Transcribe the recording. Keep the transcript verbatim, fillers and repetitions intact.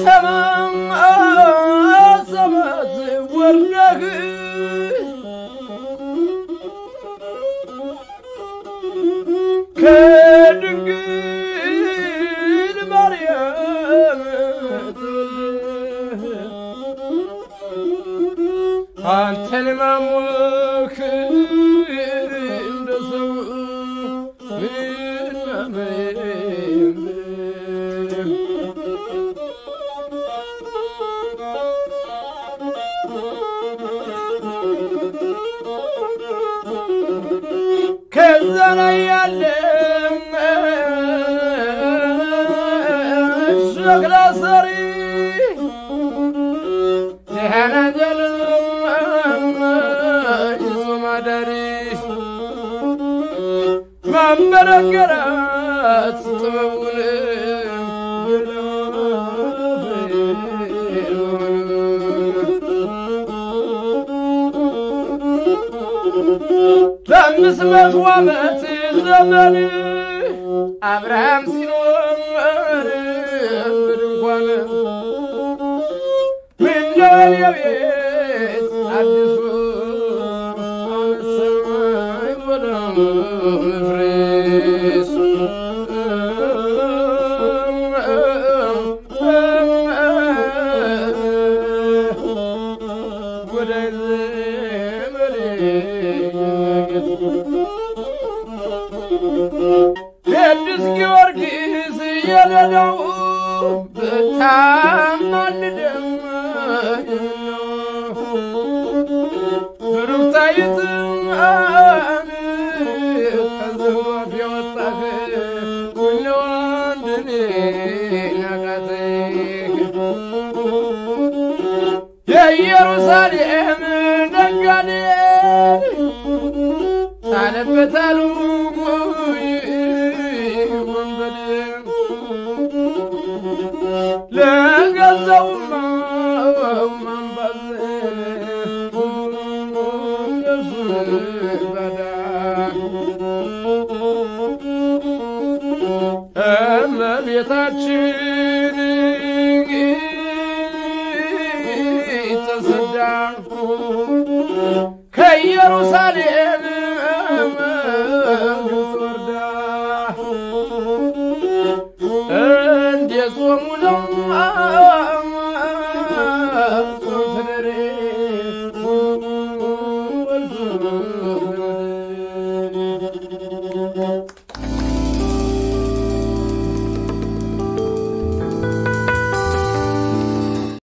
ሰማም ሰማት ወርነህ ከድንግል ማርያም አንተን ማሞክ እንደሰው ከዛና ያለም ሸክላ ሰሪ ዘሃናጀለም ይዞማዳሪ ማንበረገራት ጥበቡን ለአምስት መቶ ዓመት ዘመን አብርሃም ሲኖር በድንኳን ምነው የቤት አዲሱ አነሳኝ ወደ መፍረስ ቅዱስ ጊዮርጊስ የሌለው ብታማልደን ብሩክታይት ከዘዋፍ የወጣህ ምነው አንድን ናቃተህ የኢየሩሳሌም ነጋዴ ታለበታሉ ወንበዴ ለገዛውማ ማንባዝ በዳ እመቤታችን